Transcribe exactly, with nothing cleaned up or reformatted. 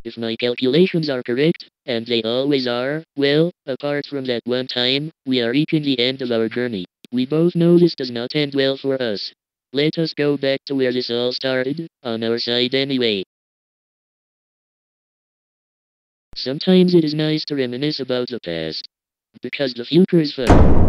If my calculations are correct, and they always are, well, apart from that one time, we are reaching the end of our journey. We both know this does not end well for us. Let us go back to where this all started, on our side anyway. Sometimes it is nice to reminisce about the past, because the future is fun.